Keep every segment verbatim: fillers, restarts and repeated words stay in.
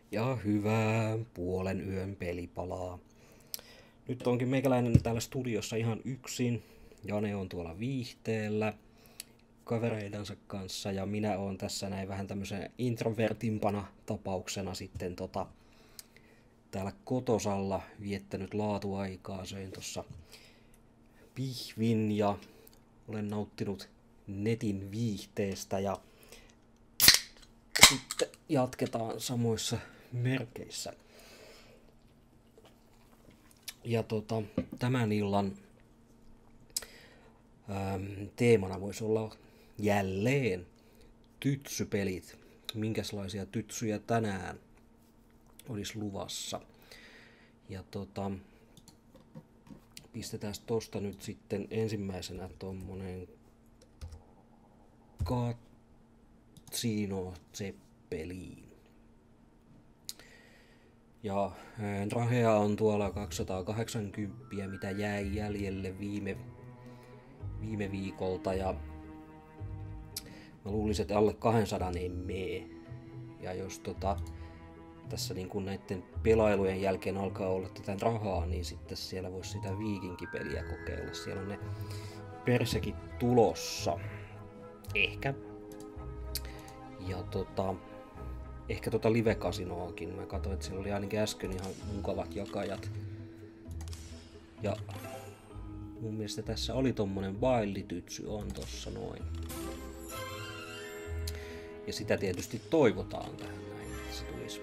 Ja hyvää puolen yön pelipalaa. Nyt onkin meikäläinen täällä studiossa ihan yksin. Jane on tuolla viihteellä kavereidensa kanssa ja minä oon tässä näin vähän tämmöisen introvertimpana tapauksena sitten tota, täällä kotosalla viettänyt laatuaikaa. Söin tossa pihvin ja olen nauttinut netin viihteestä ja sitten jatketaan samoissa merkeissä. Ja tota, tämän illan äm, teemana voisi olla jälleen tytsypelit. Minkälaisia tytsyjä tänään olisi luvassa. Ja tota, pistetään tosta nyt sitten ensimmäisenä tommonen Casino Zeppelin. Ja rahea on tuolla kaksisataakahdeksankymmentä, mitä jäi jäljelle viime, viime viikolta. Ja mä luulisin, että alle kaksisataa ei mee. Ja jos tota, tässä niin kun näiden pelailujen jälkeen alkaa olla tätä rahaa, niin sitten siellä voisi sitä viikinkipeliä kokeilla. Siellä on ne persekin tulossa. Ehkä. Ja tota... Ehkä tota live-kasinoakin. Mä katsoin, että siellä oli ainakin äsken ihan mukavat jakajat. Ja mun mielestä tässä oli tommonen Wild-tytsy on tossa noin. Ja sitä tietysti toivotaan tähän näin, että se tulisi.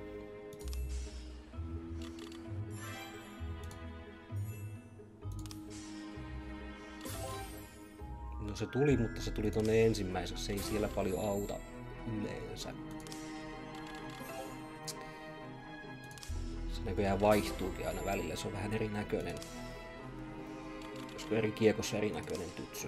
No se tuli, mutta se tuli tonne ensimmäisessä. Se ei siellä paljon auta yleensä. Näköjään vaihtuukin aina välillä, se on vähän erinäköinen. Olisiko eri kiekossa erinäköinen tytsy?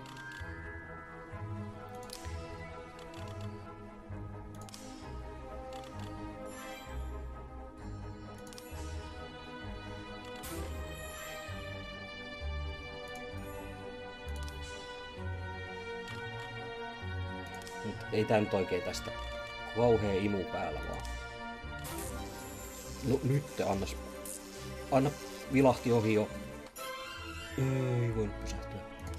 Mut ei tää nyt oikein tästä kauhea imu päällä vaan. No nyt annas. Anna vilahti ohi jo. Ei voi pysähtyä.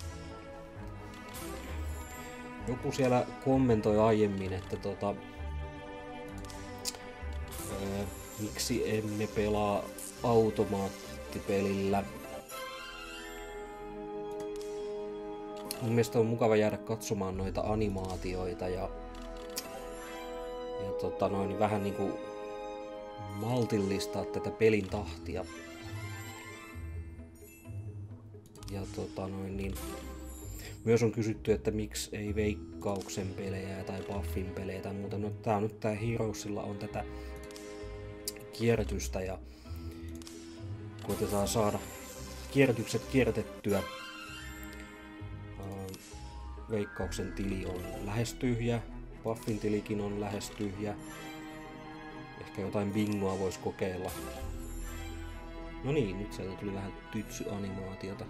Joku siellä kommentoi aiemmin, että tota... Ää, miksi emme pelaa automaattipelillä. Mun mielestä on mukava jäädä katsomaan noita animaatioita ja... Ja tota noin vähän niinku... maltillistaa tätä pelin tahtia. Ja tota noin niin. Myös on kysytty, että miksi ei Veikkauksen pelejä tai Buffin pelejä tai muuta. No tää on nyt tää Heroesilla on tätä kierrätystä ja koitetaan saada kierrätykset kierrätettyä. Veikkauksen tili on lähes tyhjä. Buffin tilikin on lähes tyhjä. Ehkä jotain bingoa voisi kokeilla. No niin, nyt sieltä tuli vähän tytsyanimaatiota.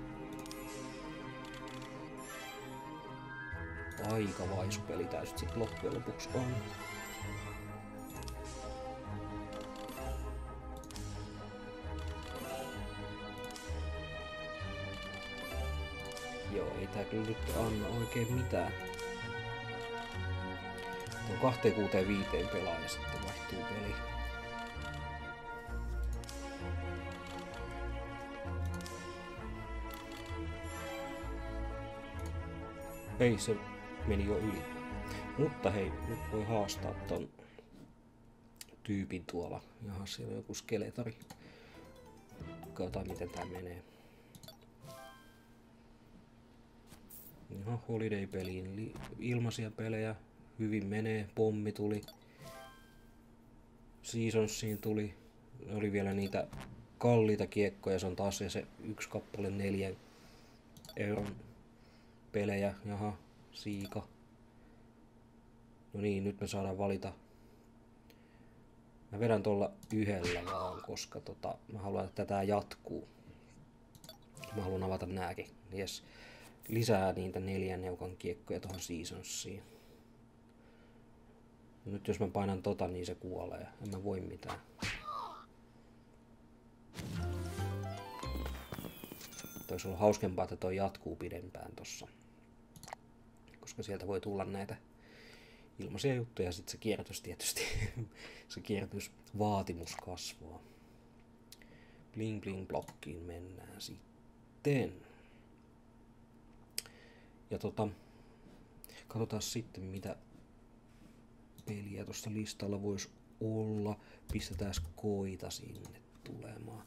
Aika vaisupeli tää sit loppujen lopuksi on. Joo, ei tää kyllä nyt anna oikein mitään. On kaksikymmentäviisi pelaaja sitten vaihtuu peli. Ei, se meni jo yli. Mutta hei, nyt voi haastaa ton tyypin tuolla. Jaha, siellä on joku skeletari. Katsotaan miten tää menee. Jaha, Holiday-peliin ilmaisia pelejä. Hyvin menee, pommi tuli. Seasonsiin tuli. Oli vielä niitä kalliita kiekkoja, se on taas se yksi kappale neljän euron pelejä. Jaha, siika. No niin, nyt me saadaan valita. Mä vedän tuolla yhdellä vaan, koska tota, mä haluan, että tää jatkuu. Mä haluan avata nääkin. Yes. Lisää niitä neljän eukan kiekkoja tuohon Seasonsiin. Nyt jos mä painan tota, niin se kuolee. En mä voi mitään. Olisi ollut hauskempaa, että toi jatkuu pidempään tossa. Koska sieltä voi tulla näitä ilmaisia juttuja ja sitten se kierrätys tietysti. Se kierrätysvaatimus kasvaa. Bling bling blokkiin mennään sitten. Ja tota, katsotaan sitten mitä peliä tuossa listalla voisi olla. Pistetään koita sinne tulemaan.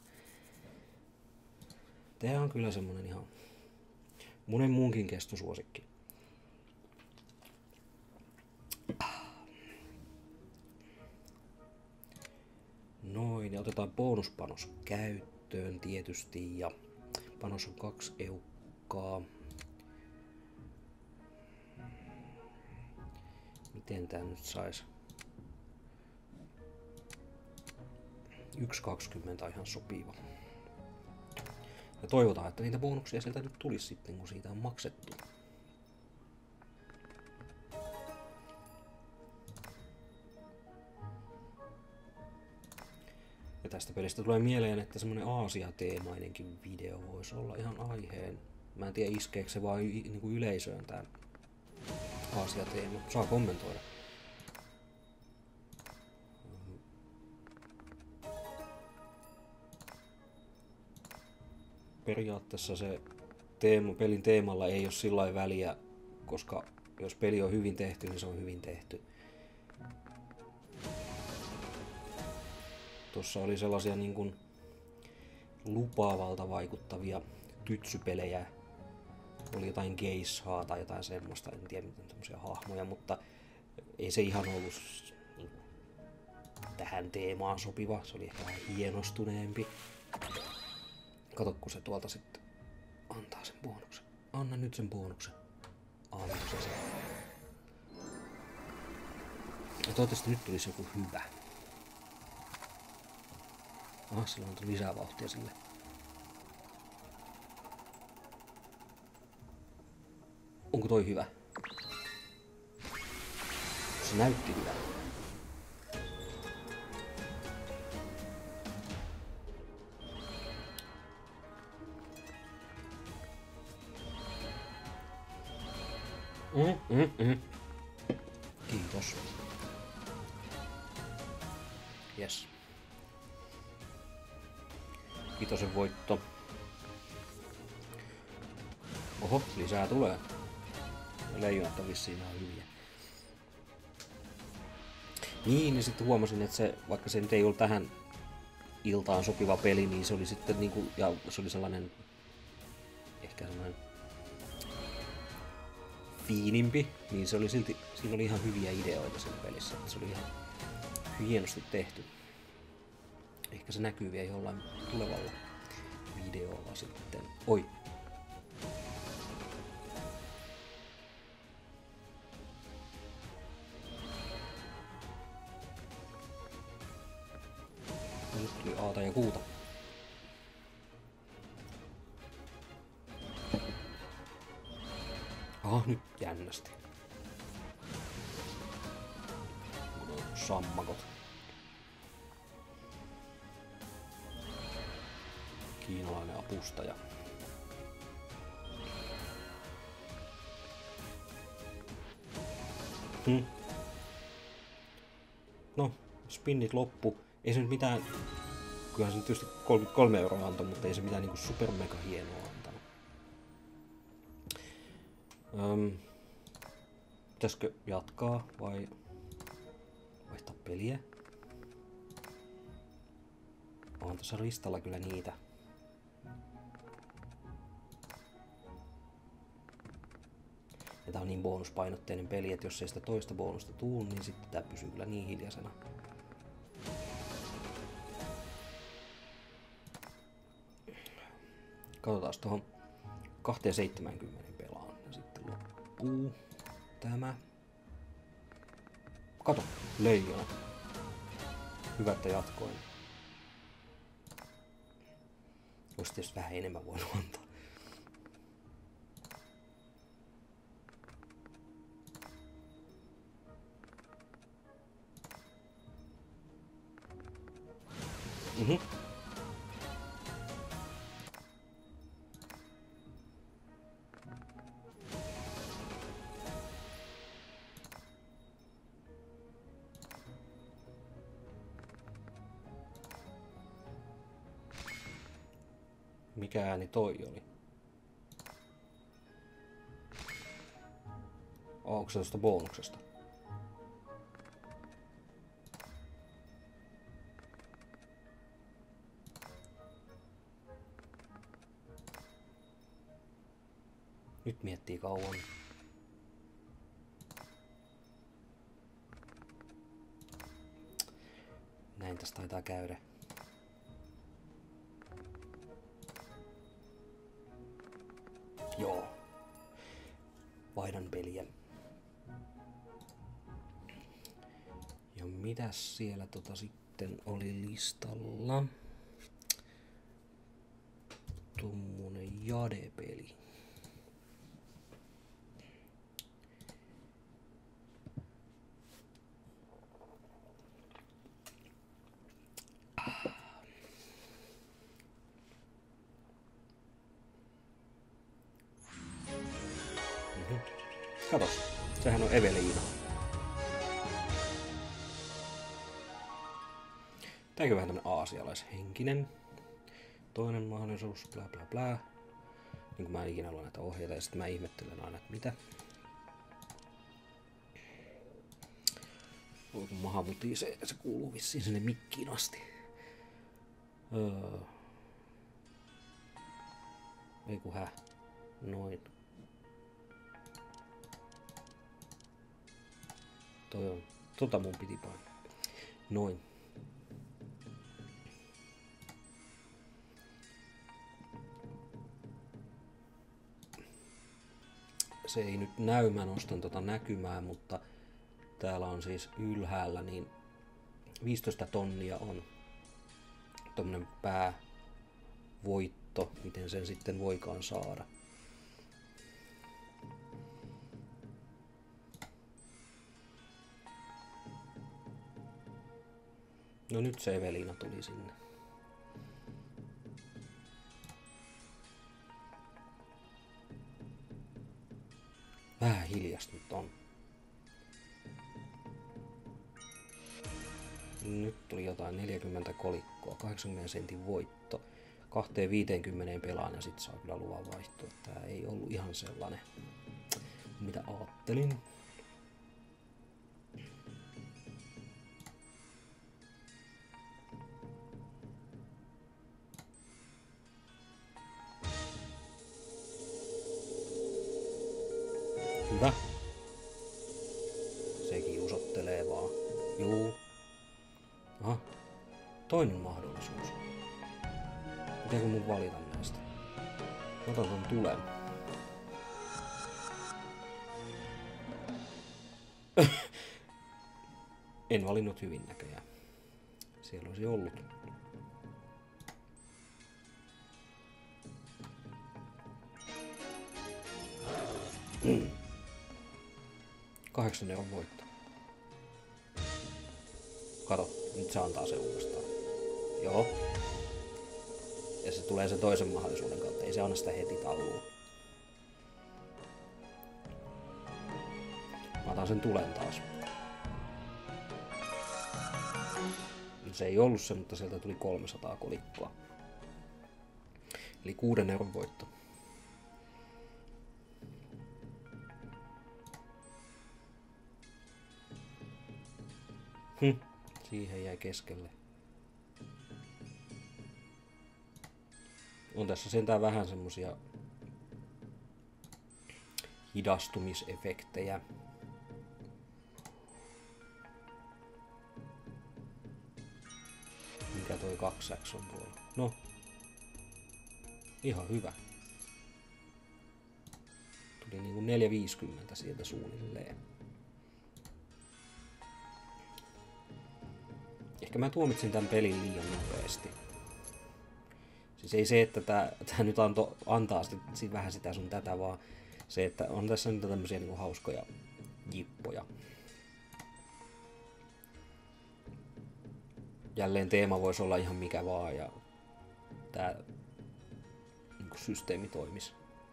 Tää on kyllä semmonen ihan monen muunkin kestosuosikki. Noin, ja otetaan bonuspanos käyttöön tietysti, ja panos on kaksi eukkaa. Miten tää nyt sais? yksi kaksikymmentä on ihan sopiva. Ja toivotaan, että niitä bonuksia sieltä nyt tulisi sitten, kun siitä on maksettu. Ja tästä pelistä tulee mieleen, että semmonen Aasia-teemainenkin video voisi olla ihan aiheen. Mä en tiedä iskeekö se vaan y- niinku yleisöön tää Aasia-teema. Saa kommentoida. Periaatteessa se teema, pelin teemalla ei ole sillä lailla väliä, koska jos peli on hyvin tehty, niin se on hyvin tehty. Tuossa oli sellaisia niin kuin lupaavalta vaikuttavia tytsypelejä. Oli jotain geishaa tai jotain semmoista, en tiedä miten semmoisia hahmoja, mutta ei se ihan ollut niin kuin tähän teemaan sopiva. Se oli ehkä vähän hienostuneempi. Kato, kun se tuolta sitten antaa sen bonuksen. Anna nyt sen bonuksen. Anna se se. Ja toivottavasti nyt tulisi joku hyvä. Aha, sillä on tullut lisää vauhtia sille. Onko toi hyvä? Se näytti hyvä. Mm, mm, mm. Kiitos. Yes. Vitosen voitto. Oho, lisää tulee. Leijonat on vissiin ihan hyviä. Niin, niin sitten huomasin, että se, vaikka se nyt ei ollut tähän iltaan sopiva peli, niin se oli sitten niinku, ja se oli sellainen, ehkä sellainen fiinimpi, niin se oli silti, siinä oli ihan hyviä ideoita siinä pelissä, että se oli ihan hienosti tehty. Ehkä se näkyy vielä jollain tulevalla videolla sitten. Oi! Nyt tuli Aata ja Kuuta. Aha, nyt jännästi. Sammakot. Kiinalainen apustaja. Hmm. No, spinnit loppu. Ei se nyt mitään... Kyllähän se tietysti kolmekymmentäkolme euroa antoi, mutta ei se mitään niinku super mega hienoa antanut. Öm, pitäisikö jatkaa vai vaihtaa peliä? On tässä listalla kyllä niitä. Ja tää on niin bonuspainotteinen peli, että jos ei sitä toista bonusta tuu, niin sitten tää pysyy kyllä niin hiljaisena. Katsotaan tuohon kaksisataaseitsemänkymmentä pelaan ja sitten loppuu tämä. Kato, leijona. Hyvä, että jatkoin. Olisi tietysti vähän enemmän voinut antaa. Mhm. Mikä ääni toi oli? Onko se tuosta bonuksesta? Nyt miettii kauan. Näin tästä taitaa käydä. Joo. Vaihdan peliä. Ja mitäs siellä tota sitten oli listalla? Tommonen Jade-peli. Katos, sehän on Eveliina. Tääkin on vähän tämmönen aasialaishenkinen. Toinen mahdollisuus, bla bla bla. Niin kuin mä en ikinä lue näitä ohjeita ja sitten mä ihmettelen aina, että mitä. Voi kun maha mutii, se, se kuuluu vissiin sinne mikkiin asti. Öö. Ei kun hä. Noin. Toi on. Tota mun piti painaa. Noin. Se ei nyt näy, mä nostan tota näkymää, mutta täällä on siis ylhäällä niin viisitoista tonnia on tommonen päävoitto, miten sen sitten voikaan saada. No nyt se Eveliina tuli sinne. Vähän hiljasta nyt on. Nyt tuli jotain neljäkymmentä kolikkoa, kahdeksankymmentä sentin voitto. Kahteen viiteenkymmeneen pelaan ja sit saa kyllä luvan vaihtoa. Tää ei ollut ihan sellainen, mitä ajattelin. Hyvä. Sekin usottelee vaan. Juu. Aha. Toinen mahdollisuus. Pitääkö mun valita näistä? Otan ton tulen. En valinnut hyvin näköjään. Siellä olisi ollut. Kahdeksan euron voitto. Kato, nyt se antaa se uudestaan. Joo. Ja se tulee sen toisen mahdollisuuden kautta. Ei se anna sitä heti tauluun. Mä otan sen tulen taas. Se ei ollut se, mutta sieltä tuli kolmesataa kolikkoa. Eli kuuden euron voitto. Hm, siihen jäi keskelle. On tässä sentään vähän semmosia hidastumisefektejä. Mikä toi kaksi X on tuolla? No. Ihan hyvä. Tuli niinku neljä viisikymmentä sieltä suunnilleen. Ehkä mä tuomitsin tämän pelin liian nopeasti. Siis ei se, että tää, tää nyt anto, antaa sit vähän sitä sun tätä, vaan se, että on tässä nyt tämmösiä niinku hauskoja jippoja. jälleen teema voisi olla ihan mikä vaan ja tää niin kuin systeemi toimisi.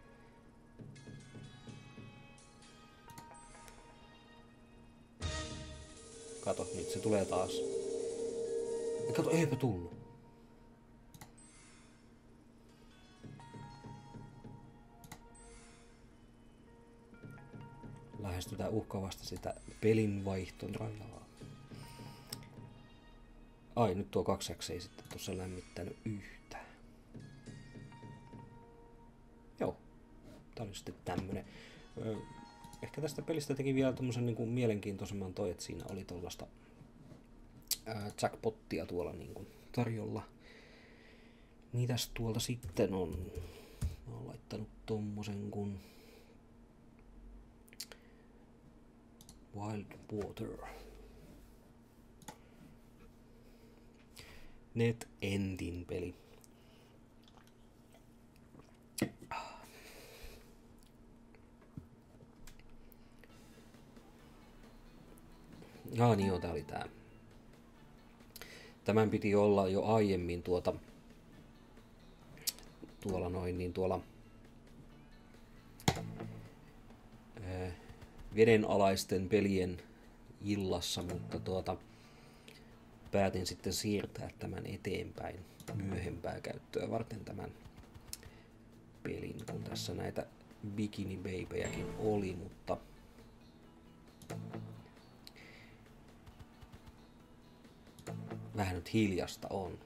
Kato, nyt se tulee taas. Ja kato, eipä tullut. Lähestytään uhkaavasti sitä pelinvaihtorajaa. Ai, nyt tuo kaksi ei sitten tuossa lämmittänyt yhtään. Joo, tää oli sitten tämmönen. Öö, ehkä tästä pelistä teki vielä tommosen niinku mielenkiintoisemman toi, että siinä oli tollasta ää, jackpottia tuolla niinku tarjolla. Mitäs tuolta sitten on? Mä oon laittanut tommosen kun Wild Water. Net Endin peli. Ah niin joo, tää oli tää. Tämän piti olla jo aiemmin tuota tuolla noin niin tuolla ää, vedenalaisten pelien illassa, mutta tuota päätin sitten siirtää tämän eteenpäin myöhempää käyttöä varten tämän pelin, kun tässä näitä Bikini Babyjäkin oli, mutta vähän nyt hiljasta on.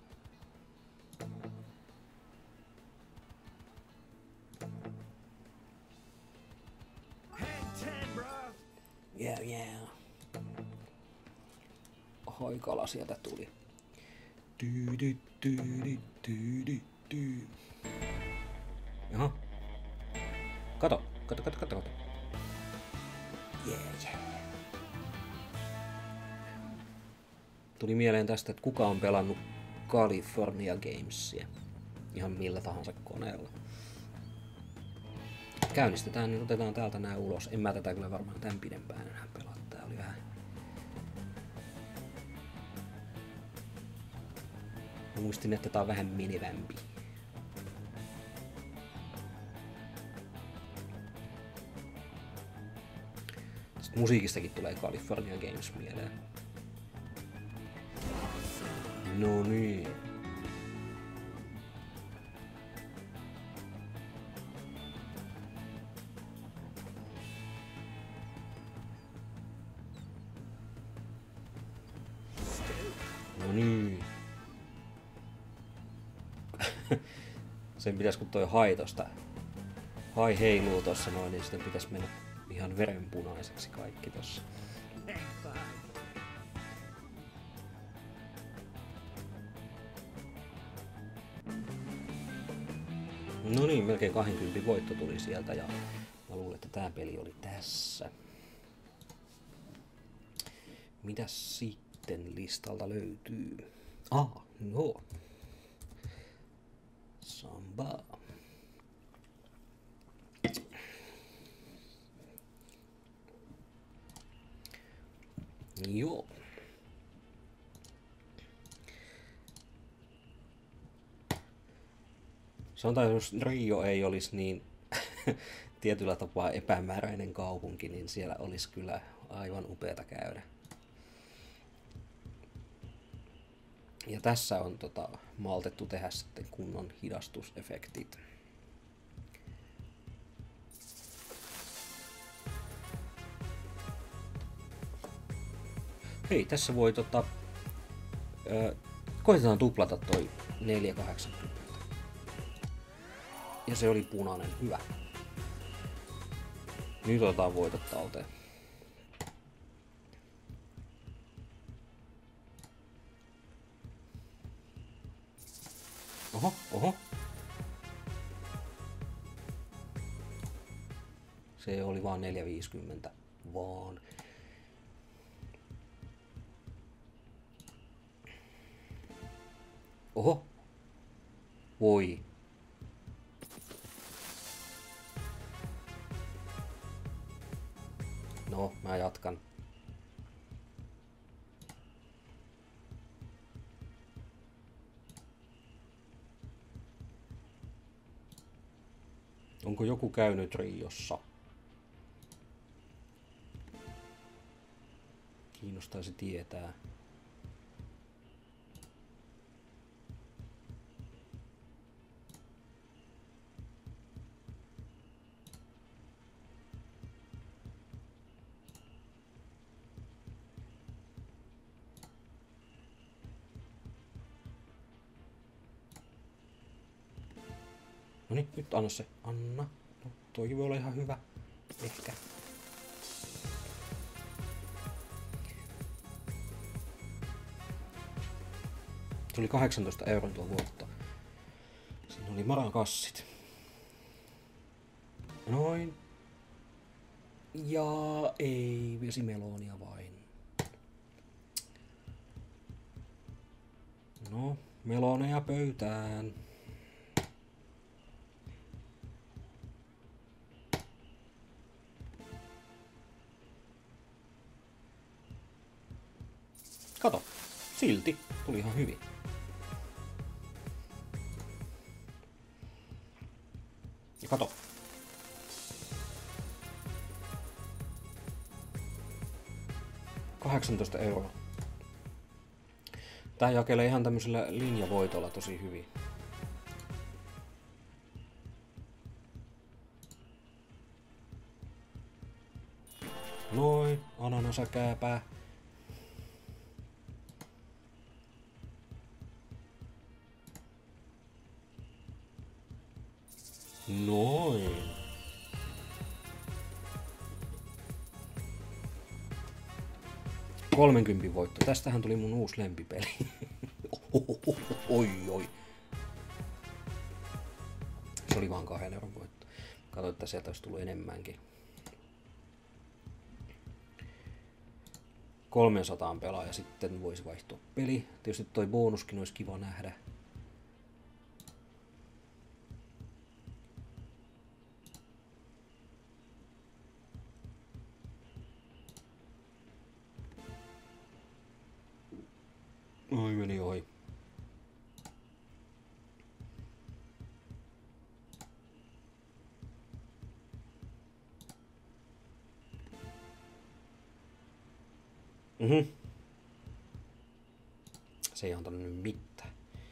Yeah, yeah. Hoikala sieltä tuli. Tyydy, tyydy, tyydy, tyydy. Jaha. Kato, kato, kato, kato, kato. Yeah, yeah. Tuli mieleen tästä, että kuka on pelannut California Gamesia. Ihan millä tahansa koneella. Käynnistetään, niin otetaan täältä nää ulos. En mä tätä kyllä varmaan tän pidempään enää pelaa. Tää oli vähän... Mä muistin, että tää on vähän menivämpi. Sitten musiikistakin tulee California Games mieleen. No niin. No niin. Sen pitäis kun toi hai tosta, hai heiluu tossa noin, niin sitten pitäis mennä ihan verenpunaiseksi kaikki tossa. No niin, melkein kaksikymmentä voitto tuli sieltä ja mä luulen, että tää peli oli tässä. Mitäs sitten listalta löytyy? Ah, joo. Samba. Joo. Sanotaan, jos Rio ei olisi niin tietyllä tapaa epämääräinen kaupunki, niin siellä olisi kyllä aivan upeata käydä. Ja tässä on tota, maltettu tehdä sitten kunnon hidastusefektit. Hei, tässä voi tota, ö, koitetaan tuplata toi neljä kahdeksankymmentä. Ja se oli punainen, hyvä. Nyt otetaan voitot talteen. Oho, oho. Se oli vaan neljä viisikymmentä vaan. Oho. Voi. No, mä jatkan. Onko joku käynyt Riossa? Kiinnostaisi tietää. Noniin, nyt anna se. Anna. No, toikin voi olla ihan hyvä. Ehkä. Se oli kahdeksantoista euron tuo vuotta. Siinä oli Maran kassit. Noin. Ja ei, vesimelonia vain. No, meloneja pöytään. Kato, silti tuli ihan hyvin. Ja kato. kahdeksantoista euroa. Tää jakelee ihan tämmöisellä linjavoitolla tosi hyvin. Noin, ananasäkääpää. Noin. kolmenkympin voitto. Tästähän tuli mun uusi lempipeli. Oi oi. Se oli vaan kahden euron voitto. Katsoin, että sieltä olisi tullut enemmänkin. kolmesataa pelaa ja sitten voisi vaihtua peli. Tietysti toi bonuskin olisi kiva nähdä. Oi meni ohi. Mhm. Se ei antanut nyt mitään.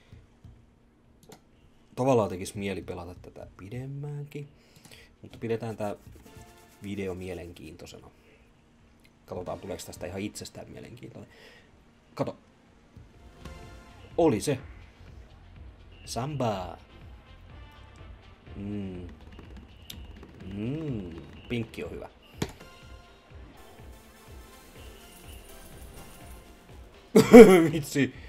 Tavallaan tekisi mieli pelata tätä pidemmäänkin, mutta pidetään tää video mielenkiintoisena. Katsotaan, tuleeko tästä ihan itsestään mielenkiintoinen. Kato. Oli se. Samba. Mm. Mm. Pinkki on hyvä. Vitsi.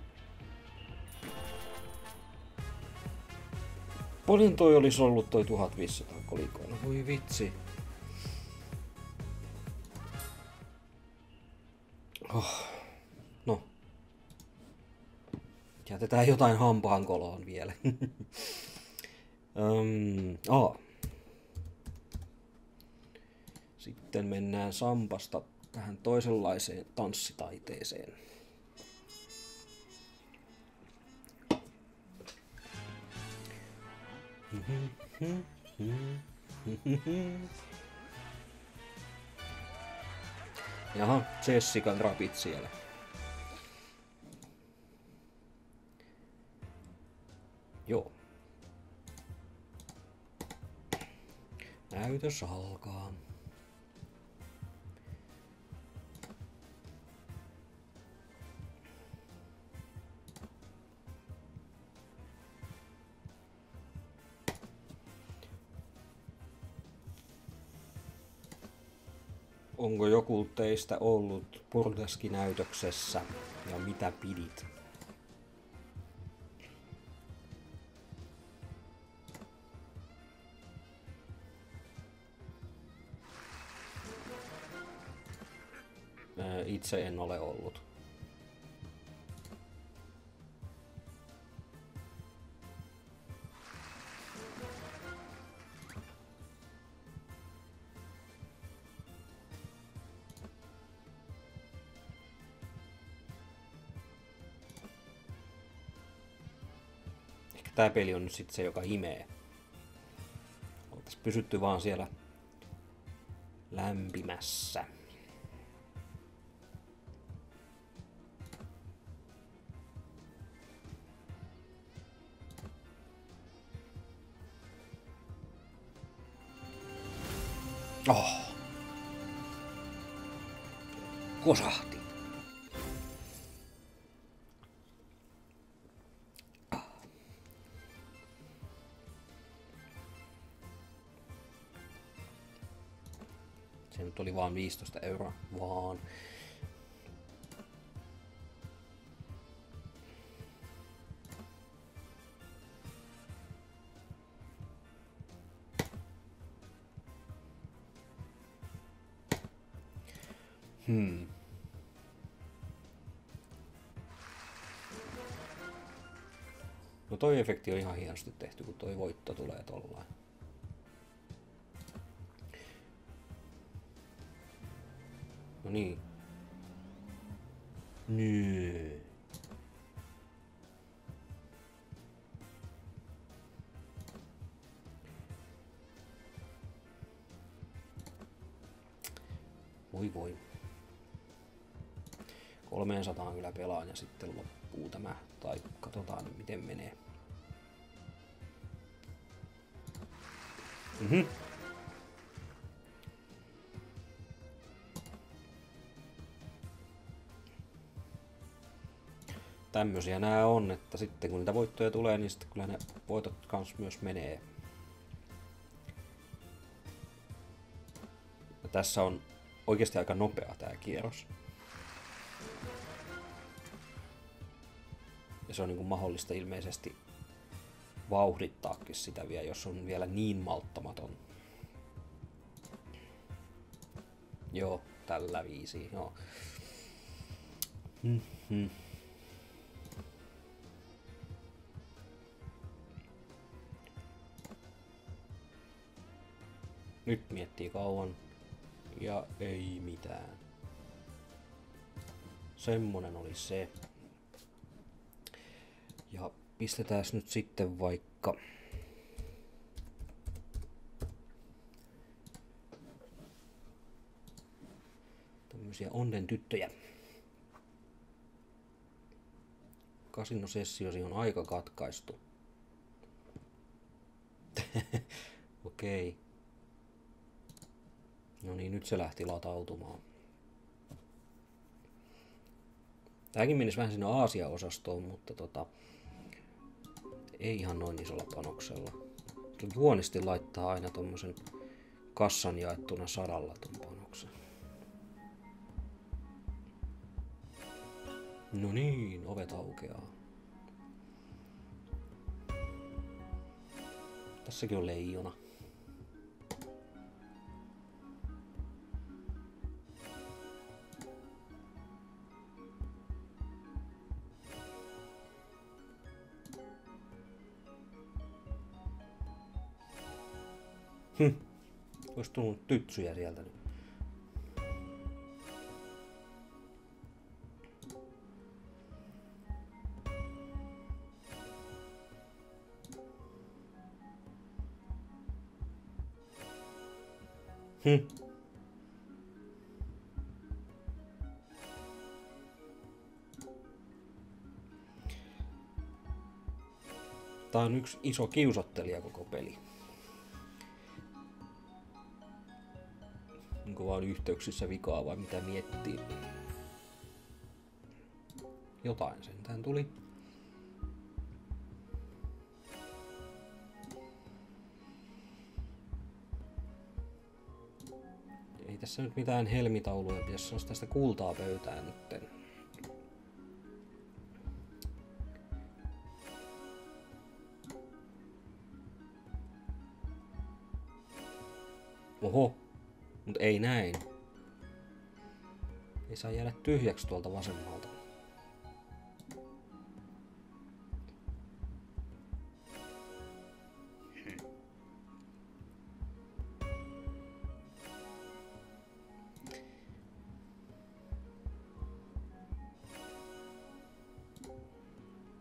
Paljon toi olisi ollut toi tuhatviisisataa kolikoina. Voi vitsi. Oh. No. Jätetään jotain hampaankoloon vielä. um, oh. Sitten mennään Sampasta tähän toisenlaiseen tanssitaiteeseen. Jaha, Jessica Rabbit siellä. Joo. Näytös alkaa. Onko joku teistä ollut Burlesque-näytöksessä ja mitä pidit? Itse en ole ollut. Ehkä tää peli on nyt sit se, joka imee. pysytty vaan siellä lämpimässä. Oh. Kosahti. Se nyt oli vaan viisitoista euroa, vaan. Hmm. No toi efekti on ihan hienosti tehty, kun toi voitto tulee tollain. No niin. Nyy. Voi voi. kolmesataa kyllä pelaan ja sitten loppuu tämä. Tai katsotaan nyt miten menee. Mhm. Tämmösiä nää on, että sitten kun niitä voittoja tulee, niin sitten kyllä ne voitot kans myös menee. Ja tässä on oikeasti aika nopea tää kierros. Ja se on niinku mahdollista ilmeisesti vauhdittaakin sitä vielä, jos on vielä niin malttamaton. Joo, tällä viisi, joo. Mm-hmm. Nyt miettii kauan ja ei mitään. Semmonen oli se. Ja pistetään nyt sitten vaikka tämmösiä onnen tyttöjä. Kasinosessiosi on aika katkaistu. Okei. Okay. No niin, nyt se lähti latautumaan. Tääkin menisi vähän sinne Aasia-osastoon, mutta tota, ei ihan noin isolla panoksella. Juonisti laittaa aina tommosen kassan jaettuna sadalla ton panoksen. No niin, ovet aukeaa. Tässäkin on leijona. Hm. Ois tullut tytsyjä sieltä nyt. Hm. Tää on yksi iso kiusottelija koko peli. Onko vaan yhteyksissä vikaa vai mitä miettii? Jotain sentään tuli. Ei tässä nyt mitään helmitauluja, pitäisi saada tästä kultaa pöytään nytten. Oho, mut ei näin. Ei saa jäädä tyhjäksi tuolta vasemmalta.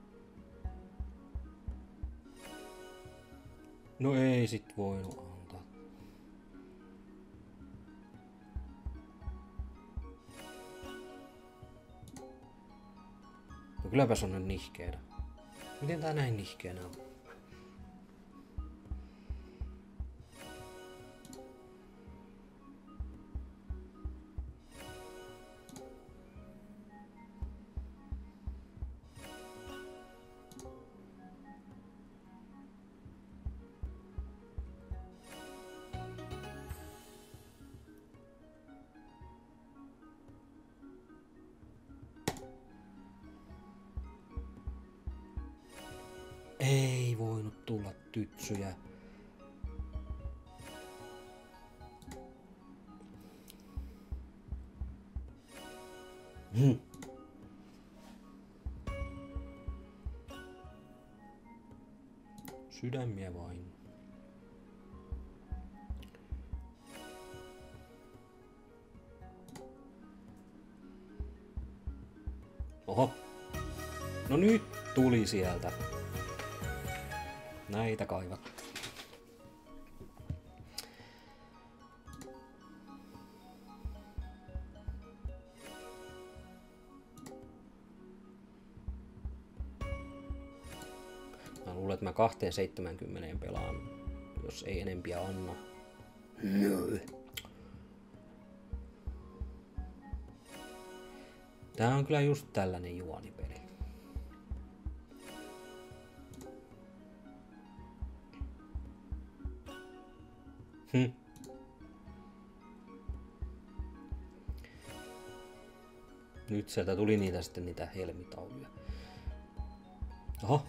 No ei sit voinut antaa No kylläpäs on nihkeänä. Miten tää näin nihkeänä on? Ei voinut tulla tytsyjä. Hmm. Sydämiä vain. Oho. No nyt tuli sieltä. Näitä kaivattiin. Mä luulen, että mä kahteen seitsemäänkymmeneen pelaan, jos ei enempiä anna. No. Tää on kyllä just tällainen juonipeli. Hm. Nyt sieltä tuli niitä sitten niitä helmitauluja. Oho.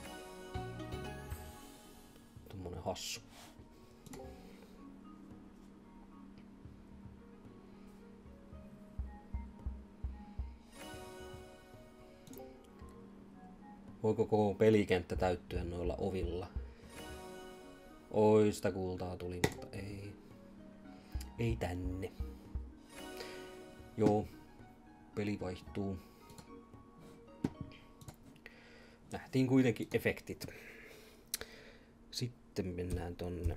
Tommonen hassu. Voiko koko pelikenttä täyttyä noilla ovilla? Oi, sitä kultaa tuli, mutta ei. Ei tänne. Joo. Peli vaihtuu. Nähtiin kuitenkin efektit. Sitten mennään tonne.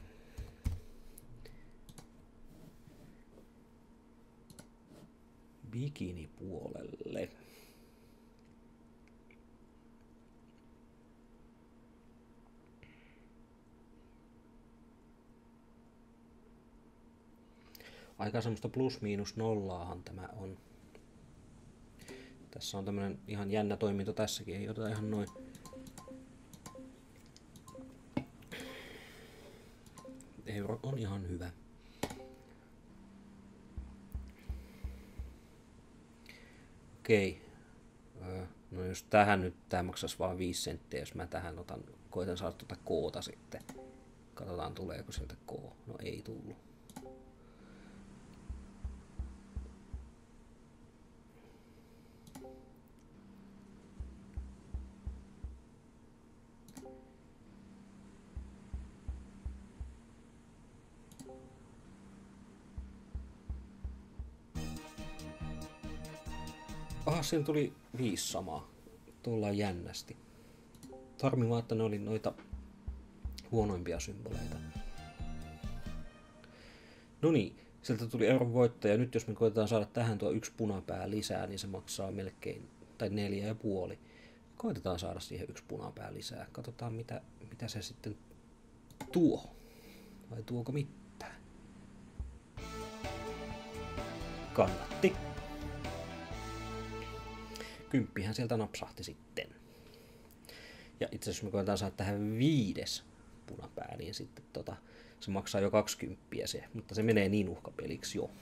Bikinipuolelle. Aika semmoista plus miinus nollaahan tämä on. Tässä on tämmönen ihan jännä toiminto tässäkin, ei oteta ihan noin. Euro on ihan hyvä. Okei. No jos tähän nyt tää maksaisi vaan viisi senttiä, jos mä tähän otan, koitan saada tuota koota sitten. Katsotaan tuleeko sieltä K. No ei tullut. Ah, siinä tuli viisi samaa. Tullaan jännästi. Harmi vaan, että ne oli noita huonoimpia symboleita. No niin, sieltä tuli euron voittaja. Nyt jos me koitetaan saada tähän tuo yksi punapää lisää, niin se maksaa melkein, tai neljä ja puoli. Koitetaan saada siihen yksi punapää lisää. Katsotaan mitä, mitä se sitten tuo. Vai tuoko mitään? Kannatti. Kymppihän sieltä napsahti sitten. Ja itse asiassa me koetaan saada tähän viides punapää, niin sitten tota, se maksaa jo kaksikymppiä se, mutta se menee niin uhkapeliksi jo.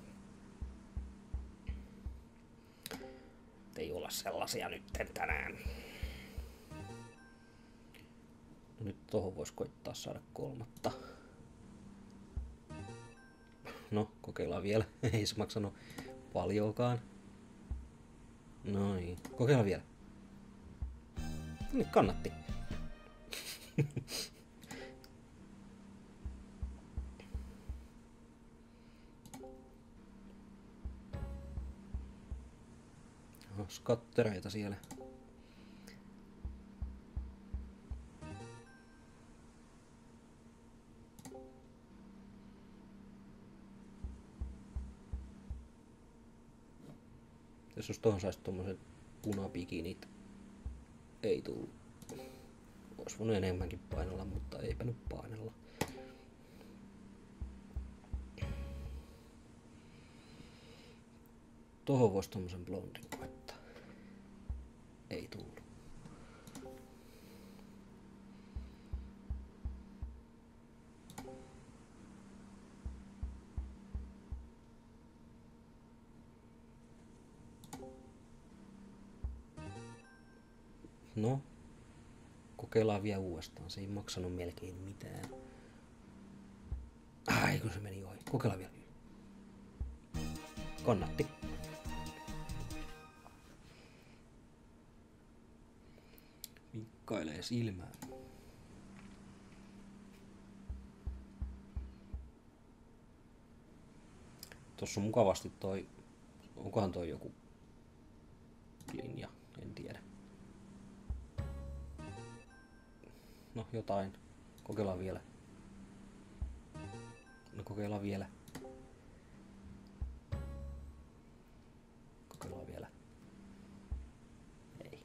Ei olla sellaisia nytten tänään. No nyt tohon vois koittaa saada kolmatta. No, kokeillaan vielä. Ei se maksanut paljonkaan. Noin, kokeillaan vielä. Nyt kannatti. Skattereita siellä. Jos tuohon saisi tommoset punapikinit Ei tullut. Ois voinut enemmänkin painella, mutta eipä nyt painella. Tohon vois tommosen blondin koittaa. Ei tullut. No, kokeillaan vielä uudestaan. Se ei maksanut melkein mitään. Ai kun se meni ohi. Kokeillaan vielä. Kannatti. Vinkkailee silmään. Tossa on mukavasti toi... Onkohan toi joku linja? En tiedä. No jotain. Kokeillaan vielä. No kokeillaan vielä. Kokeillaan vielä. Ei.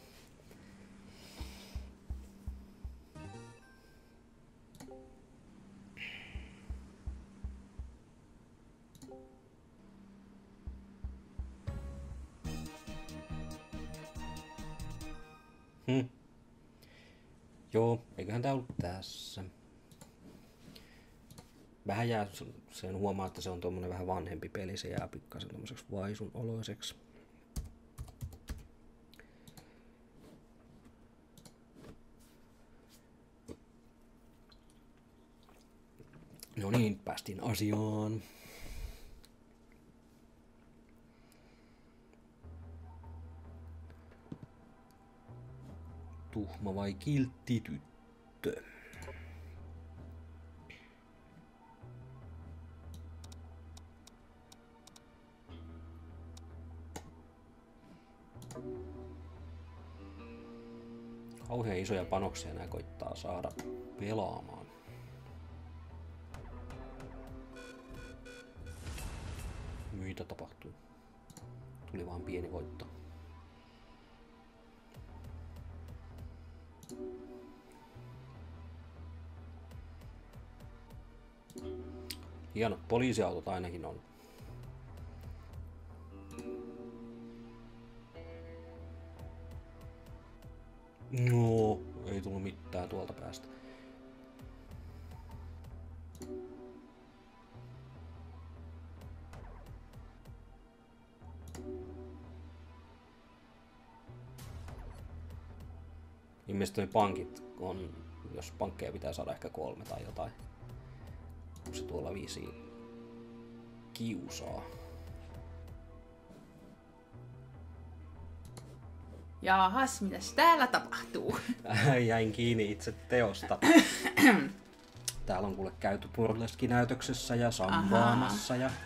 Hmm. Joo, eiköhän tää ollut tässä. Vähän jää sen huomaa, että se on tommonen vähän vanhempi peli. Se jää pikkasen tommoseksi vaisun oloiseksi. No niin, päästiin asiaan. Tuhma vai kiltti tyttö? Kauhean isoja panoksia nää koittaa saada pelaamaan. Mitä tapahtuu? Tuli vaan pieni voitto. Hienot poliisiautot ainakin on. No, ei tullut mitään tuolta päästä. Ilmeisesti noi pankit on, jos pankkeja pitää saada ehkä kolme tai jotain. Se tuolla viisi kiusaa. Jaahas, mitäs täällä tapahtuu? Jäin kiinni itse teosta. Täällä on kuule käyty burleski-näytöksessä ja sambaamassa ja...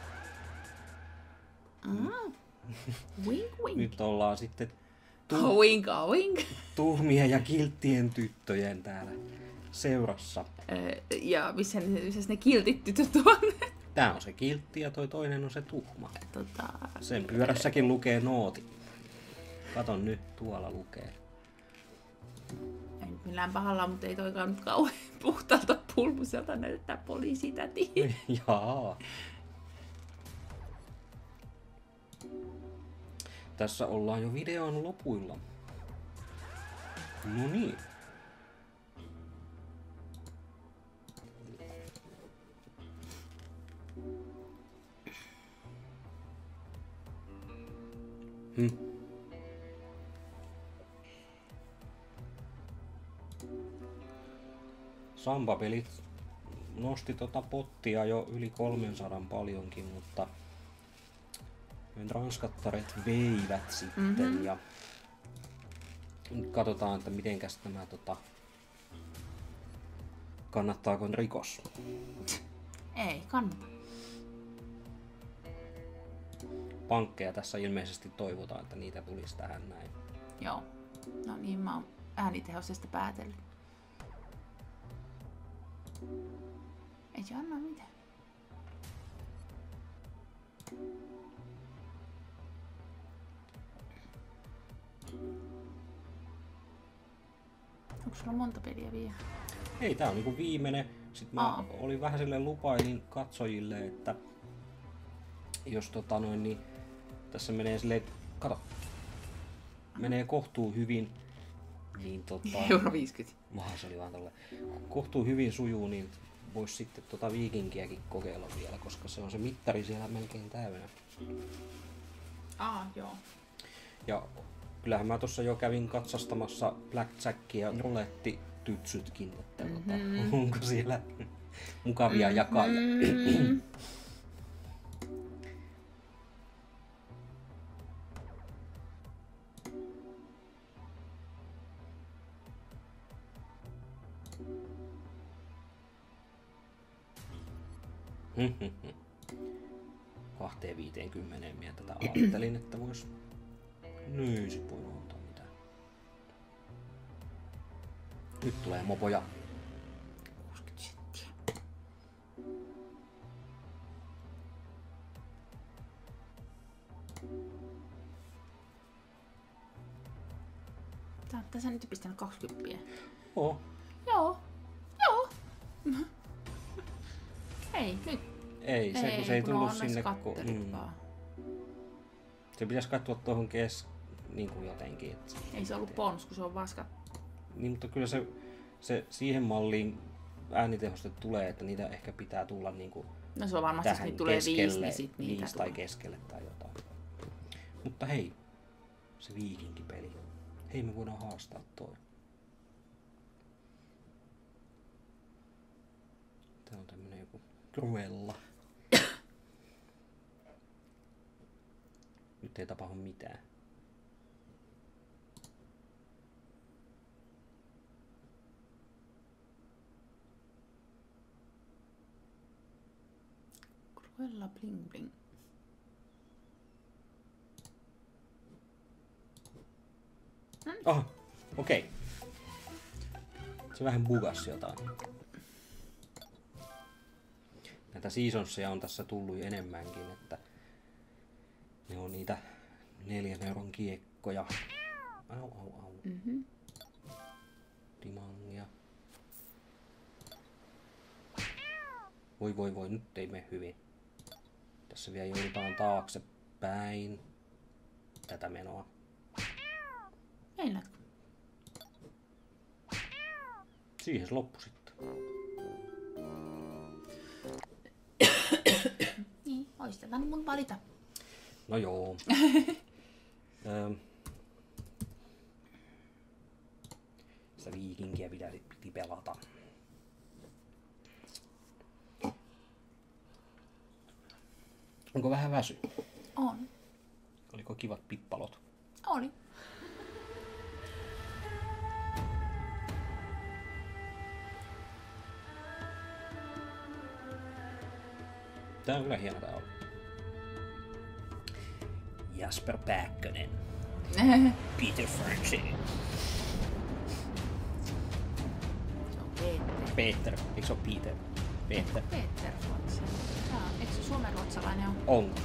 Mm. Wink, wink. Nyt ollaan sitten tu- wink, wink. tuhmien ja kilttien tyttöjen täällä seurassa. Öö, ja missä ne, missä ne kiltit tytöt on? Tää on se kiltti ja toi toinen on se tuhma. Tota, Sen pyörässäkin lukee nooti. Katon nyt, tuolla lukee. Ei nyt millään pahalla, mutta ei toikaan nyt kauhean puhtaalta pulmuselta näyttää poliisitäti. Jaa. Tässä ollaan jo videon lopuilla. No niin. Hmm. Samba-pelit nosti tota pottia jo yli kolmesataa paljonkin, mutta ranskattaret veivät sitten mm-hmm. ja nyt katsotaan, että mitenkäs tämä tota, kannattaako rikos. Ei kannata. Pankkeja tässä ilmeisesti toivotaan, että niitä tulisi tähän näin. Joo. No niin, mä oon äänitehosesta päätellyt. Ei se anna mitään. Onko sulla monta peliä vielä? Ei, tää on niinku viimeinen. Sitten mä Aa. olin vähän silleen lupailin katsojille, että jos tota noin, niin tässä menee silleen, kato, menee kohtuu hyvin, niin tota... Euro viisikymmentä. Maha, se oli vaan tolle. Kohtuu hyvin sujuu, niin vois sitten tota viikinkiäkin kokeilla vielä, koska se on se mittari siellä melkein täynnä. Aa, joo. Ja kyllähän mä tuossa jo kävin katsastamassa blackjackia ja roulette-tytsytkin, että mm-hmm. tota, onko siellä mukavia mm-hmm. jakajia. Kahteen viiteenkymmeneen minä tätä ajattelin, että vois... No ei sit voi ottaa mitään. Nyt tulee mopoja. kuusikymmentä senttiä. Sä oot tässä nyt pistänyt kaksikymmentä. Oo. Joo. Joo. Ei, nyt. Ei, se, kun se ei tullut sinne, kun... Mm. Se pitäisi katsoa tuohon kes... niin kuin jotenkin. Että... Ei se ollut bonus, kun se on vaska. Niin, mutta kyllä se, se siihen malliin äänitehoste tulee, että niitä ehkä pitää tulla niin kuin no se on varmasti, jos niitä tulee viisi, niin sit niitä viisi tai keskelle tai jotain. Mutta hei, se viikinkipeli. Hei, me voidaan haastaa toi. Tää on tämmönen joku Cruella. Nyt ei tapahdu mitään. Cruella bling bling. Ah, okei. Okay. Se vähän bugas jotain. Näitä seasonsia on tässä tullut jo enemmänkin, että ne on niitä neljän euron kiekkoja. Au, au, au. Mm-hmm. Dimangia. Voi, voi, voi, nyt ei mene hyvin. Tässä vielä joudutaan taaksepäin tätä menoa. Meinaatko? Siihen se loppui sitten. Niin, ois tätä mun valita. No joo. Öö, sitä viikinkiä pitäisi, piti pelata. Onko vähän väsy? On. Oliko kivat pippalot? Oli. Tää on kyllä hieno tää on. Jasper Pääkkönen. Peter Franchi. Se on Peter. Peter. Eikö se ole Peter? Peter. Peter Ruotsi. Jaa, eikö se suomenruotsalainen ole? Onko?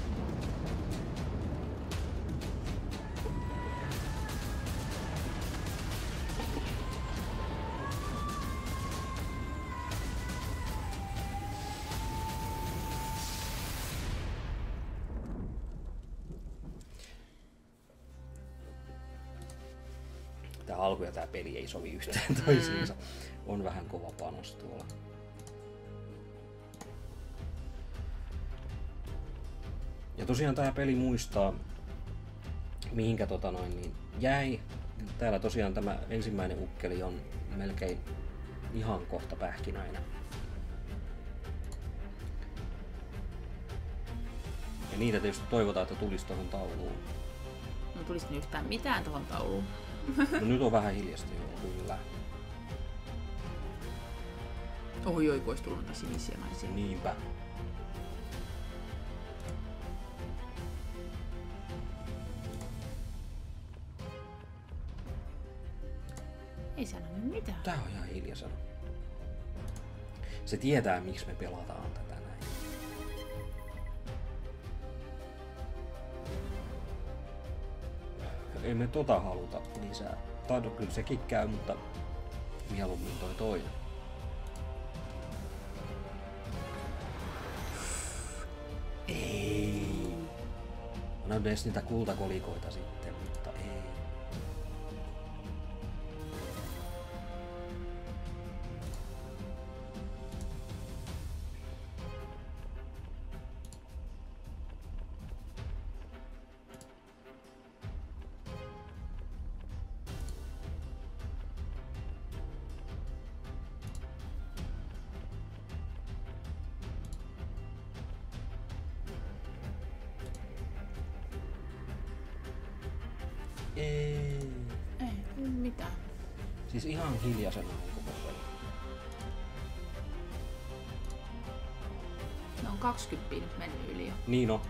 Tää alku ja tää peli ei sovi yhtään toisiinsa. On vähän kova panos tuolla. Ja tosiaan tää peli muistaa, mihinkä tota noin niin jäi. Täällä tosiaan tämä ensimmäinen ukkeli on melkein ihan kohta pähkinöinä. Ja niitä tietysti toivotaan, että tulisi tuohon tauluun. No tulisiko yhtään mitään tuohon tauluun? No nyt on vähän hiljasta jo, kyllä. Oi oi, kun olisi tullut näitä sinisiä naisia. Niinpä. Ei sano mitään. Tää on ihan hiljaisena. Se tietää, miksi me pelataan tätä näin. Ei me tota haluta lisää. Tai no, kyllä sekin käy, mutta mieluummin toi toinen. Ei. Mä näen edes niitä kultakolikoita sitten, mutta ei. Ei. Ei mitään. Siis ihan hiljaisena on koko peli. Ne on kaksikymmentä nyt mennyt yli jo. Niin on.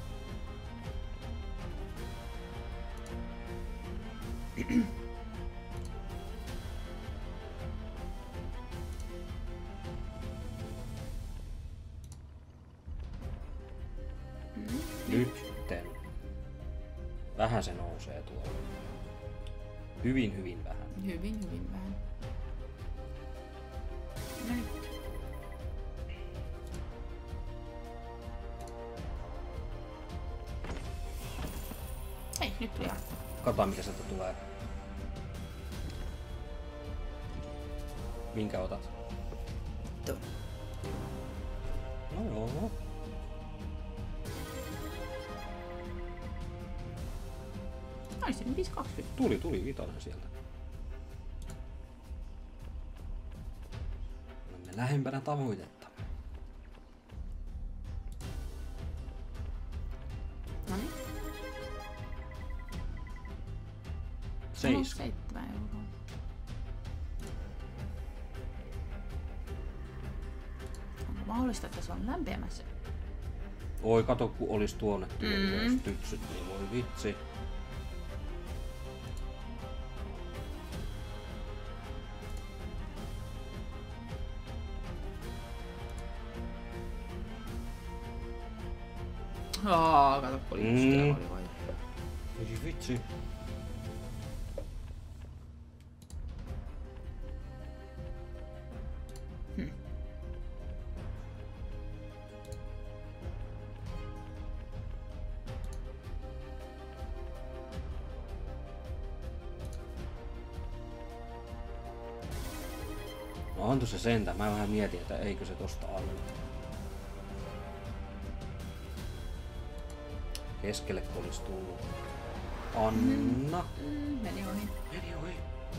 Nytten. Vähän se nousee tuolla. Hyvin, hyvin vähän. Hyvin, hyvin vähän. No nyt. Hei, nyt tuli arkku. Katsotaan mitä sieltä tulee. Minkä otat? Tuo. No joo. Ai se viisi kaksikymmentä. Tuli, tuli vitonen sieltä. Olemme lähempänä tavoitetta. No niin. Seis. Seitsemän euroa. Onko mahdollista, että se on lämpimässä? Oi, kato kun olis tuonne tullut Mm. jos tytsyt, niin voi vitsi. Aa, kato kun oli just Mm. siellä oli vai. Ei vitsi. Hmm. No on se sentä. Mä vähän mietin, että eikö se tosta alle. Keskelle kun olis tullut. Anna. Mm, meni ohi. Meni ohi.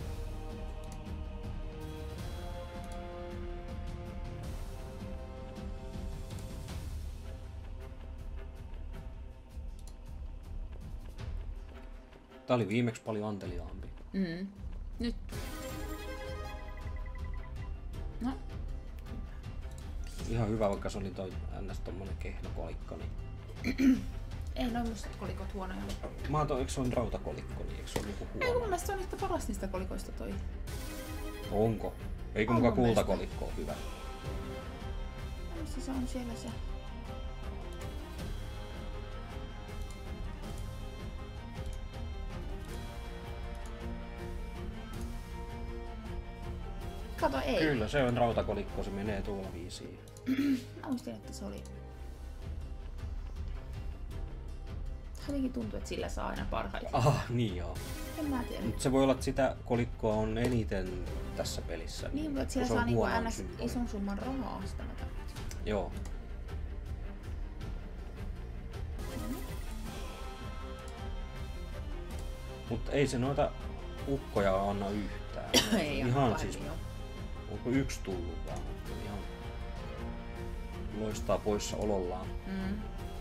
Tää oli viimeksi paljon anteliaampi. Mm. Nyt. No. Ihan hyvä, vaikka se oli toi ns tommonen kehnokolikko. Niin. Ei noin mustat kolikot huonoja. Mä oon toi, eikö se on rautakolikko, niin eikö se on niinku Ei kun mun huono? mielestä se on yhtä paras niistä kolikoista toi. Onko? Eikö On muka mun mielestä. kultakolikko on hyvä? Missä se on siellä se? Kato, ei. Kyllä, se on rautakolikko, se menee tuolla viisiin. Mä muistin, että se oli... Jotenkin tuntuu, että sillä saa aina parhaiten. Ah, niin joo. En mä tiedä. Mut se voi olla, että sitä kolikkoa on eniten tässä pelissä. Niin, mutta kun sillä se on saa niinku huonoin ns symboli. ison summan rahaa sitä mä tarvitsin. Joo. Mutta ei se noita ukkoja anna yhtään. Ei ihan ole siis, paljon. onko yksi tullut vaan. Ihan loistaa poissa olollaan. Mm.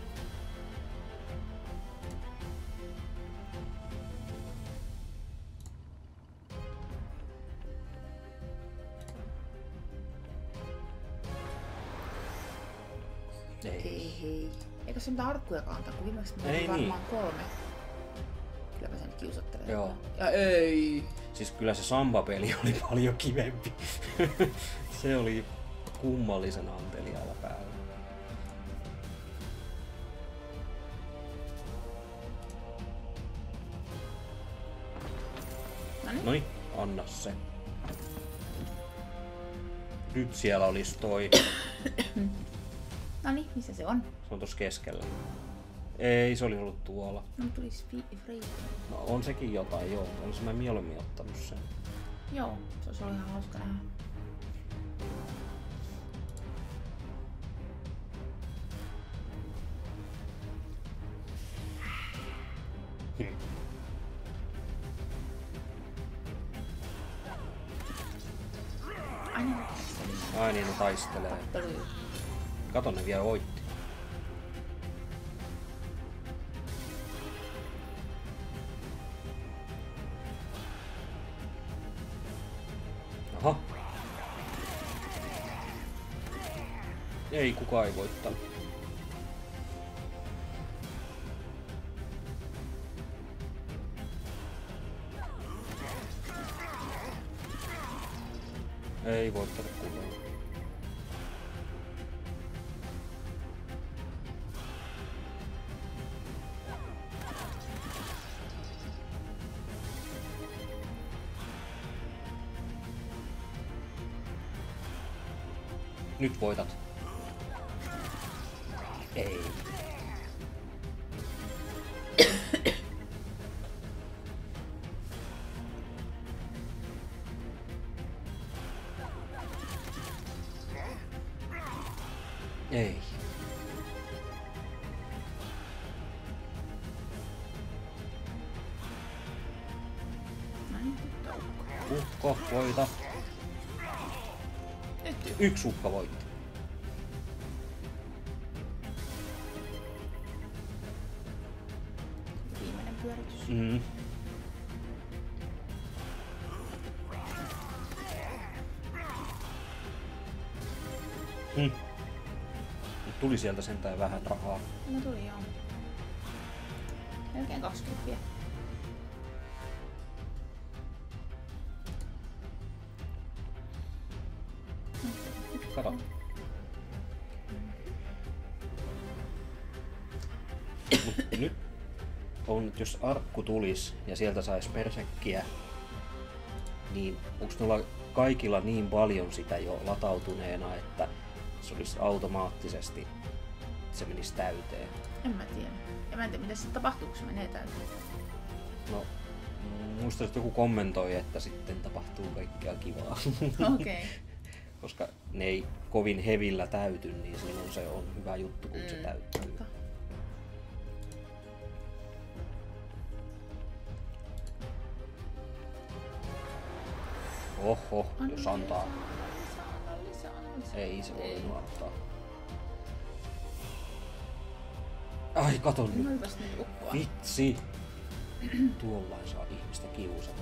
Ei. Ei hei. Eikö se mitään arkkujakaan antaa, kun viimeksi Ei oli varmaan niin. kolme. Kylläpä se nyt kiusattelee. Joo. Ja ei. Siis kyllä se Samba-peli oli paljon kivempi. Se oli kummallisen anteliaalla päällä. Noniin. Noniin, anna se. Nyt siellä olisi toi. Noniin, missä se on? Se on tossa keskellä. Ei, se oli ollut tuolla. No tulisi free. No on sekin jotain, joo. Olisi mä mieluummin ottanut sen. Joo, se olisi ollut ihan hauska nähdä. Hmm. Ai niin, taistelee. Ai niin, ne taistelee. Tappelu. Kato, ne vielä voitti. Aha. Ei, kukaan ei voittanut. Ei voittanut kukaan. Nyt voitat. Ei. Ei. Näin. Ukko, voita. Nyt. Yksi ukka voitti. Viimeinen pyöritys. Mm. Mm. Nyt tuli sieltä sentään vähän rahaa. No tuli joo. Melkein kaksikymmentä. Kato. Mut nyt on, jos arkku tulis ja sieltä sais persekkiä, niin onks noilla kaikilla niin paljon sitä jo latautuneena, että se olisi automaattisesti, se menisi täyteen? En mä tiedä. Ja mä en tiedä mitä sitten tapahtuu, kun se menee täyteen. No, muistan, että joku kommentoi, että sitten tapahtuu kaikkea kivaa. Okei. Okay. Koska ne ei kovin hevillä täyty, niin silloin se on hyvä juttu, kun mm. se täyttyy. Totta. Oho, Anna jos antaa. lisää, anna lisää, anna lisää. Ei se Ei. voi antaa. Ai, kato nyt. Noipas nyt ukkoa. Vitsi. Tuollain saa ihmistä kiusata.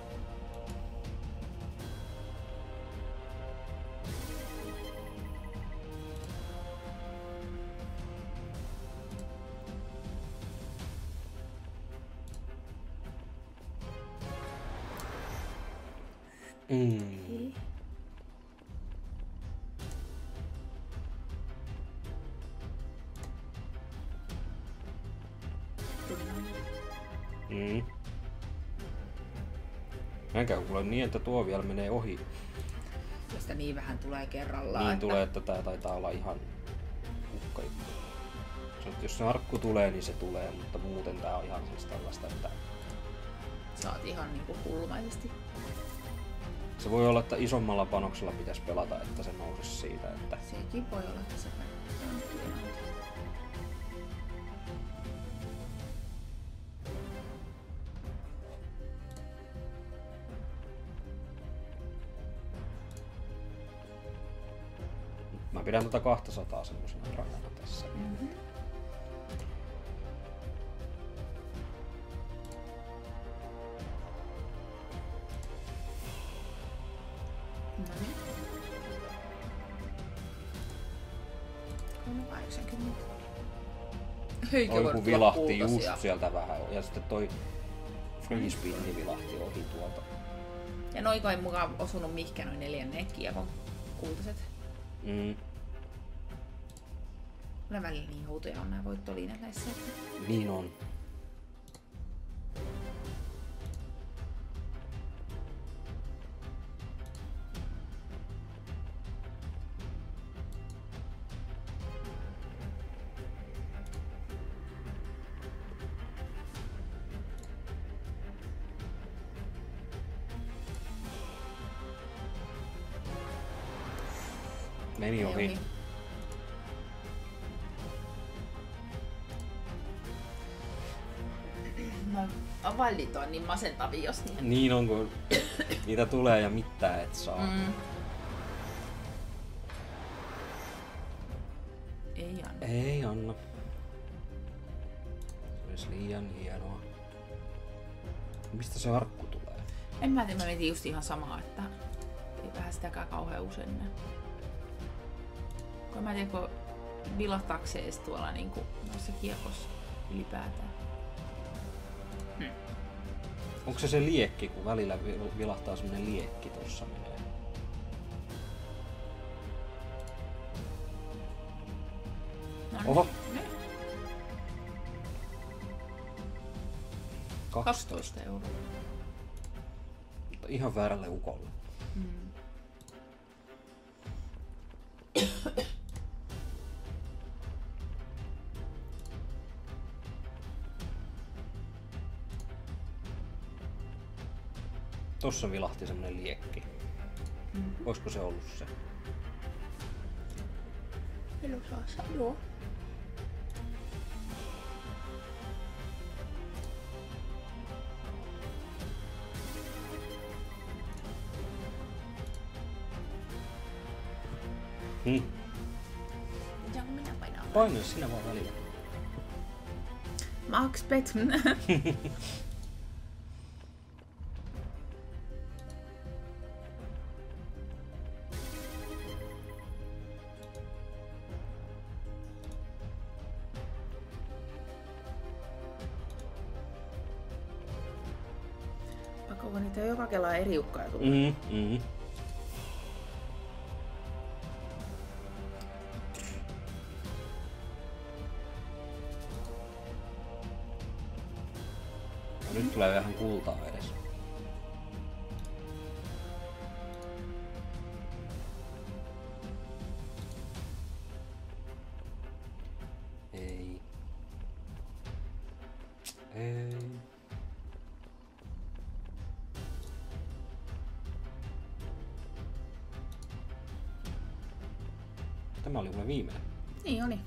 Mm. Mm. Enkä kuule niin, että tuo vielä menee ohi. Tästä niin vähän tulee kerrallaan. Niin että... tulee, että tää taitaa olla ihan hukka juttu. Jos se arkku tulee, niin se tulee, mutta muuten tää on ihan siis tällaista, että... Saat ihan niinku hulmaisesti. Se voi olla, että isommalla panoksella pitäisi pelata, että se nousisi siitä, että... Sekin voi olla, että se on Mä pidän tätä kaksisataa semmosena rajana tässä. Mm-hmm. No niin. kolmesataakahdeksankymmentä. Eikä Oi voi kun tulla vilahti kultaisia. just sieltä vähän. Ja sitten toi free spinni vilahti ohi tuolta. Ja noin kai mukaan osunut mihinkään noin neljänneet kiekon kultaiset. Mm. Kyllä välillä niin outoja on nämä voittoliinat näissä. Niin on. Meni Ei ohi. ohi. No, vallit on niin masentavia, jos niin. Niin on, kun niitä tulee ja mitään et saa. Mm. Ei anna. Ei anna. Se olisi liian hienoa. Mistä se arkku tulee? En mä tiedä, mä mietin just ihan samaa, että ei vähän sitäkään kauhean usein näe. Kun mä tiedän, kun vilahtakseen edes tuolla niin kuin noissa kiekossa ylipäätään. Hmm. Onko se se liekki, kun välillä vi- vilahtaa semmonen liekki tossa menee? No Oho. niin. kaksitoista. kaksitoista euroa. Mutta ihan väärälle ukolle. Mm. Tossa vilahti semmonen liekki. Mm. Olisiko se ollut se? En osaa sanoa. Hmm. Saanko minä painaa? Paina sinä vaan välillä. Max Bet. Vaikka onko niitä joka kelaa eri ukkoja tullut. Mm, mm. No, nyt tulee vähän kultaa edes. Ei. Ei. Tämä oli mulle viimeinen. Niin oli.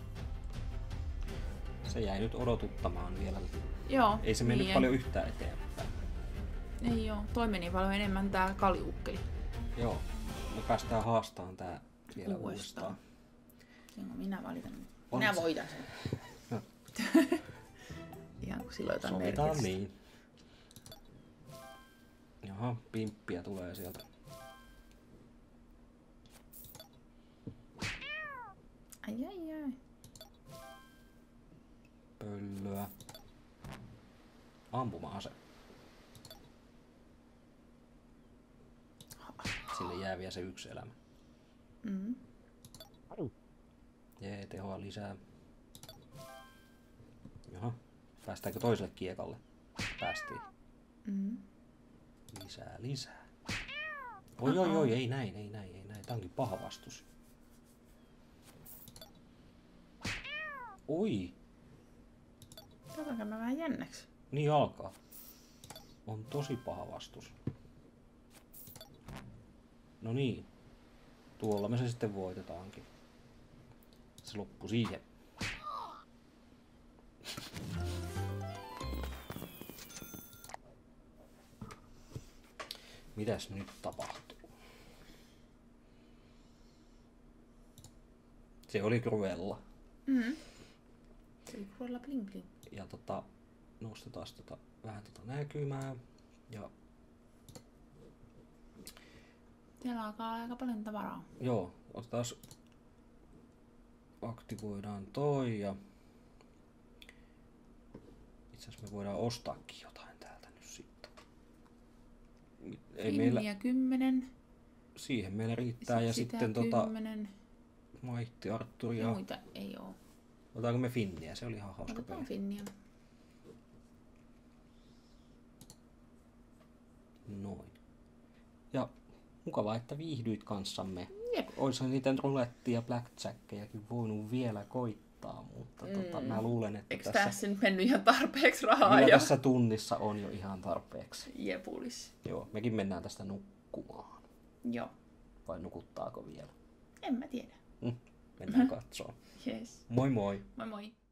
Se jäi nyt odotuttamaan vielä. Joo. Ei se mennyt niin paljon yhtään eteenpäin. Ei joo. Toi meni paljon enemmän tää kaliukkeli. Joo. Me päästään haastamaan tää vielä Uudestaan. uudestaan. Siinko minä valitan? On Minä se. voitan sen. No. Ihan kuin silloin jotain Sovitaan merkissä. niin. Jaha, pimppiä tulee sieltä. Ai ai ai. Pöllöä. Ampuma-ase. Sille jää vielä se yksi elämä. Mm. Jee, tehoa lisää. Jaha, päästäänkö toiselle kiekalle? Päästiin. Mm. Lisää, lisää. Oi, oi, oi, ei näin, ei näin, ei näin. Tää onkin paha vastus. Oi, Katsoinko mä vähän jännäksi? niin alkaa. On tosi paha vastus. No niin. Tuolla me se sitten voitetaankin. Se loppui siihen. Mitäs nyt tapahtuu? Se oli Cruella. Mm. Se oli Cruella bling bling. Ja tota, nostetaan tota, vähän tota näkymää. Ja Siellä alkaa olla aika paljon tavaraa. joo, otetaan, aktivoidaan toi ja itse asiassa me voidaan ostaakin jotain täältä nyt sitten. Ei meillä, Finniä kymmenen. siihen meillä riittää ja Sitä sitten tota kymmenen. Maitti, Ja Arturia. muita ei oo. Otetaanko me Finniä? Se oli ihan hauska Otetaan peli. Finniä. Noin. Ja mukavaa, että viihdyit kanssamme. Jep. Oishan niitä rulettia ja blackjackkejäkin voinut vielä koittaa, mutta mm. tota, mä luulen, että Eikö tässä, tässä nyt mennyt ihan tarpeeksi rahaa kyllä jo? tässä tunnissa on jo ihan tarpeeksi. Jepulis. Joo, mekin mennään tästä nukkumaan. Joo. Vai nukuttaako vielä? En mä tiedä. Mm, mennään katsoa. Yes. Moi moi! Moi moi!